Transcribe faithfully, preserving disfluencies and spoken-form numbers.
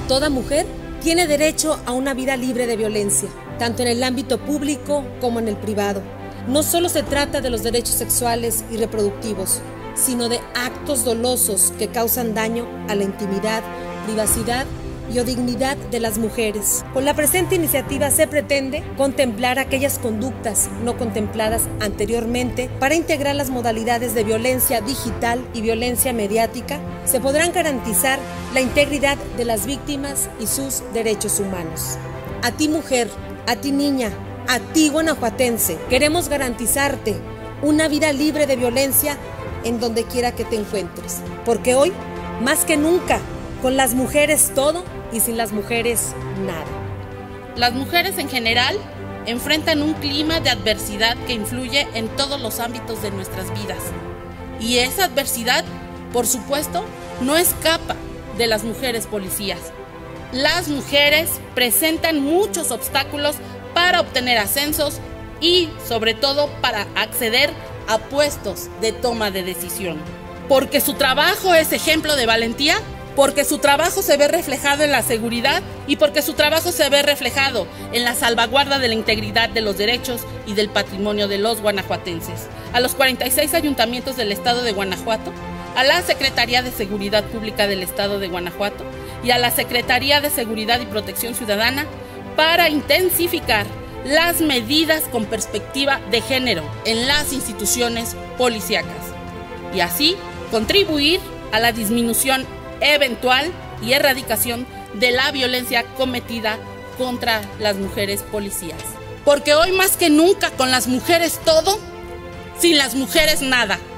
Toda mujer tiene derecho a una vida libre de violencia, tanto en el ámbito público como en el privado. No solo se trata de los derechos sexuales y reproductivos, sino de actos dolosos que causan daño a la intimidad, privacidad y o dignidad de las mujeres. Con la presente iniciativa se pretende contemplar aquellas conductas no contempladas anteriormente para integrar las modalidades de violencia digital y violencia mediática. Se podrán garantizar la integridad de las víctimas y sus derechos humanos. A ti, mujer, a ti, niña, a ti, guanajuatense, queremos garantizarte una vida libre de violencia en donde quiera que te encuentres, porque hoy, más que nunca, con las mujeres todo y sin las mujeres nada. Las mujeres en general enfrentan un clima de adversidad que influye en todos los ámbitos de nuestras vidas. Y esa adversidad, por supuesto, no escapa de las mujeres policías. Las mujeres presentan muchos obstáculos para obtener ascensos y, sobre todo, para acceder a puestos de toma de decisión. Porque su trabajo es ejemplo de valentía, porque su trabajo se ve reflejado en la seguridad y porque su trabajo se ve reflejado en la salvaguarda de la integridad de los derechos y del patrimonio de los guanajuatenses. A los cuarenta y seis ayuntamientos del estado de Guanajuato, a la Secretaría de Seguridad Pública del estado de Guanajuato y a la Secretaría de Seguridad y Protección Ciudadana para intensificar las medidas con perspectiva de género en las instituciones policíacas y así contribuir a la disminución eventual y erradicación de la violencia cometida contra las mujeres policías. Porque hoy más que nunca, con las mujeres todo, sin las mujeres nada.